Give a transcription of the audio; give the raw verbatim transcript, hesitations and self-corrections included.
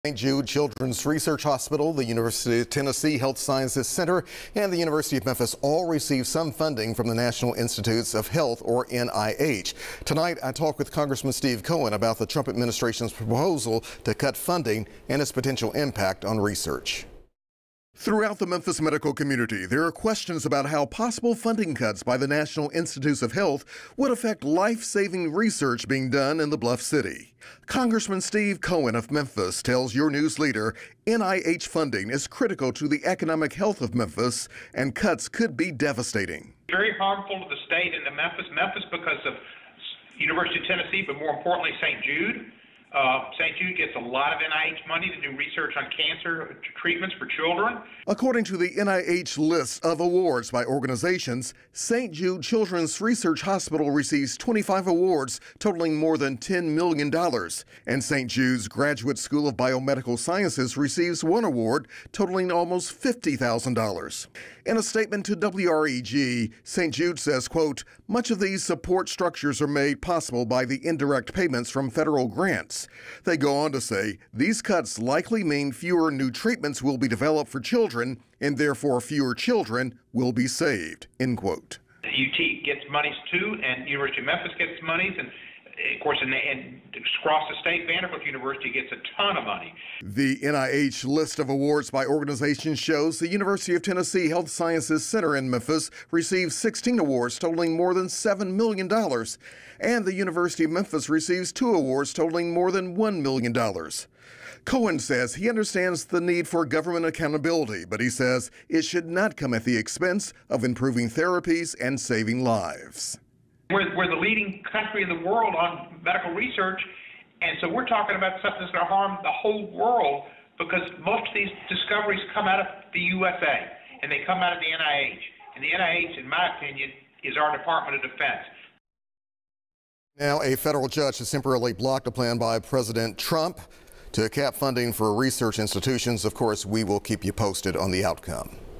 Saint Jude Children's Research Hospital, the University of Tennessee Health Sciences Center, and the University of Memphis all receive some funding from the National Institutes of Health, or N I H. Tonight, I talk with Congressman Steve Cohen about the Trump administration's proposal to cut funding and its potential impact on research. Throughout the Memphis medical community, there are questions about how possible funding cuts by the National Institutes of Health would affect life-saving research being done in the Bluff City. Congressman Steve Cohen of Memphis tells your news leader N I H funding is critical to the economic health of Memphis, and cuts could be devastating. Very harmful to the state and to Memphis. Memphis because of University of Tennessee, but more importantly, Saint Jude. Uh, Saint Jude gets a lot of N I H money to do research on cancer treatments for children. According to the N I H list of awards by organizations, Saint Jude Children's Research Hospital receives twenty-five awards totaling more than ten million dollars. And Saint Jude's Graduate School of Biomedical Sciences receives one award totaling almost fifty thousand dollars. In a statement to W R E G, Saint Jude says, quote, "Much of these support structures are made possible by the indirect payments from federal grants." They go on to say these cuts likely mean fewer new treatments will be developed for children, and therefore fewer children will be saved, end quote. U T gets monies too, and University of Memphis gets monies, and of course, and, and across the state, Vanderbilt University gets a ton of money. The N I H list of awards by organizations shows the University of Tennessee Health Sciences Center in Memphis receives sixteen awards totaling more than seven million dollars, and the University of Memphis receives two awards totaling more than one million dollars. Cohen says he understands the need for government accountability, but he says it should not come at the expense of improving therapies and saving lives. We're, we're the leading country in the world on medical research, and so we're talking about something that's going to harm the whole world because most of these discoveries come out of the U S A, and they come out of the N I H. And the N I H, in my opinion, is our Department of Defense. Now, a federal judge has temporarily blocked a plan by President Trump to cap funding for research institutions. Of course, we will keep you posted on the outcome.